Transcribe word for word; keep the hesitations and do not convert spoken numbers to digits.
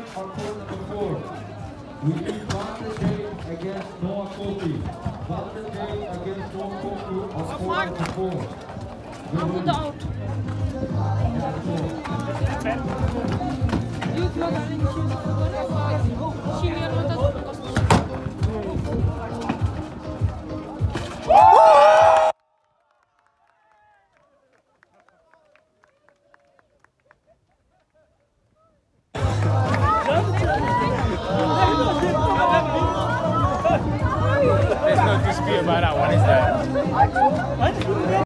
on court number four. We need Walter J against Noah Kofi. Walter J against Noah Kofi on court number four. I'm put out. You go she will not There's no dispute about that one, is there?